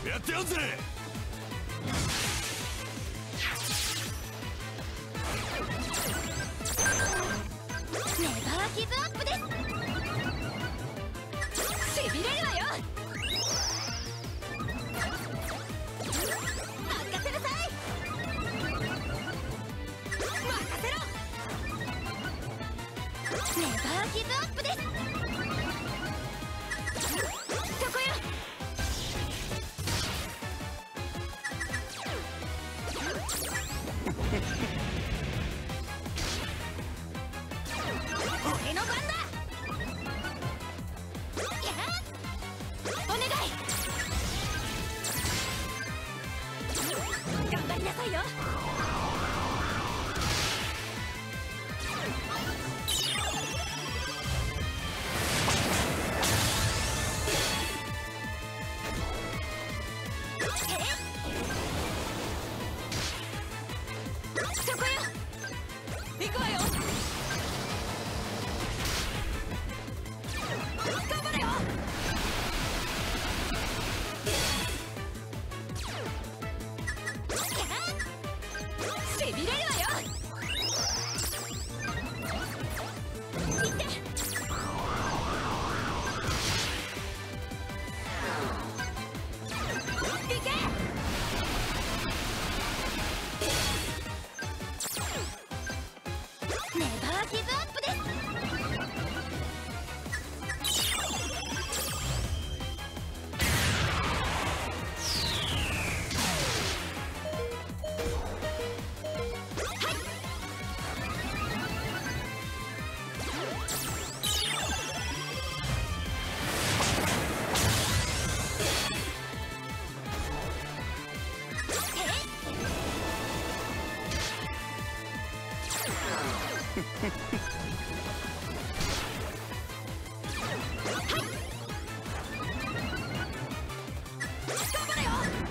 やってやんぜ。 ネバーギブアップです。しびれるわよ。任せなさい。任せろ。ネバーギブアップです。そこよ。俺の番だ。やあ、お願い。頑張りなさいよ。そこよ。行くわよ。頑張れよ。しびれるわよ。行って。行け。ネバーギブアップです。頑張れよ。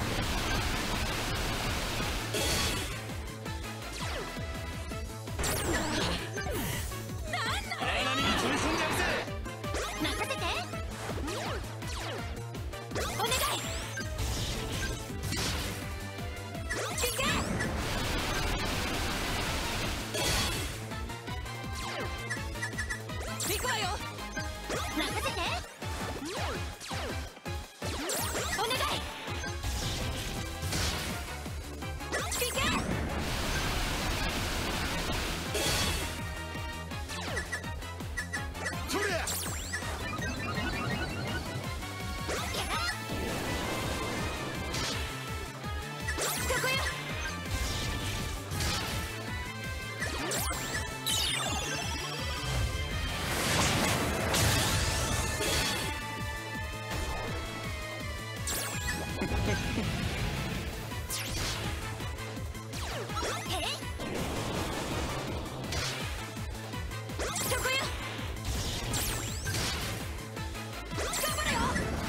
なんだ。 荒波に飛び込んでやるぜ。 任せて。お願い。行け。行くわよ。任せて。お願い。行け。 そりゃ。 そこよ。そこよ。頑張れよ。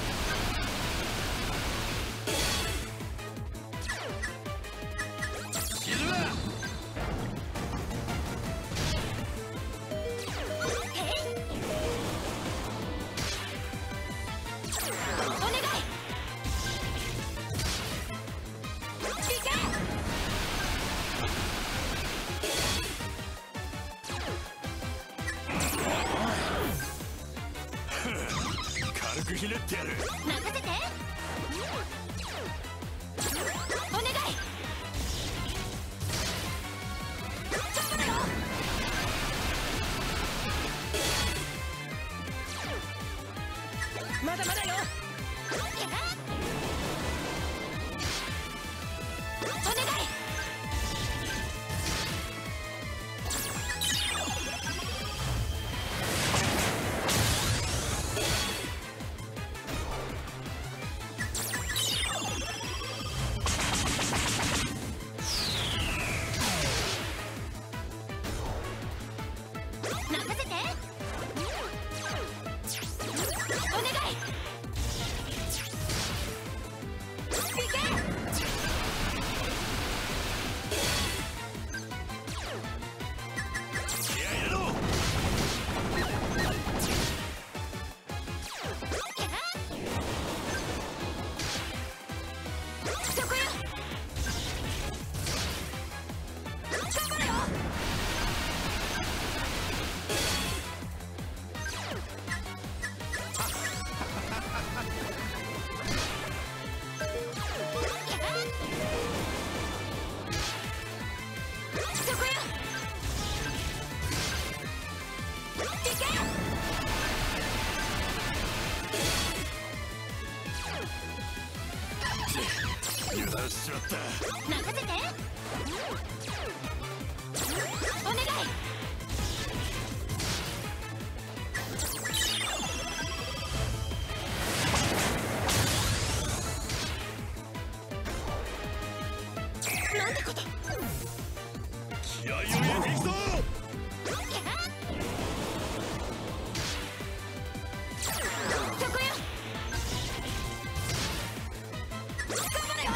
沈め。 お願い。行け。 軽くひねってやる。 任せて。お願い。頑張れよ。まだまだよ。お願い。任せて。お願い。 らしちまった。 任せて。お願い。なんてこと。 気合を入れていくぞ。 そこよ。頑張れよ。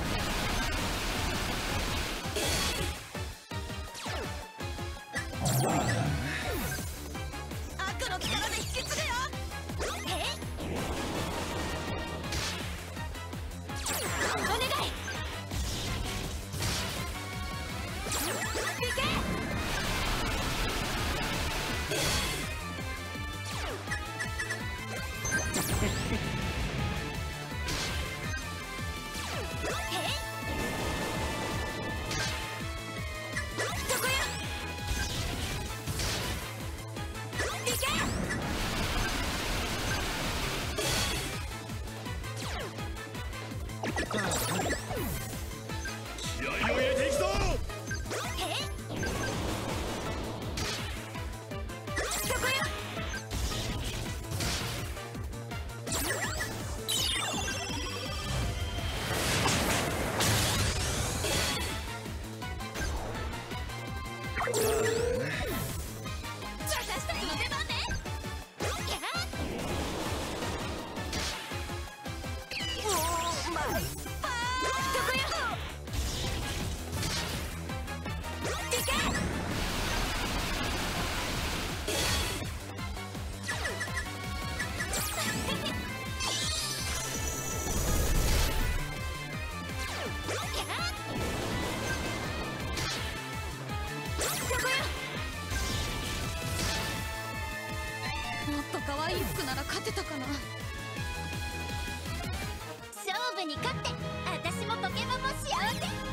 悪の力で引き継ぐよ。お願い。行け。そこよ。行け。 気合を入れていくぞ。 そこよ。私たちの出番ね。おーマイパー。そこよ。行け。そこよ。もっと可愛い服なら勝てたかな。勝負に勝って私もポケモンも幸せ。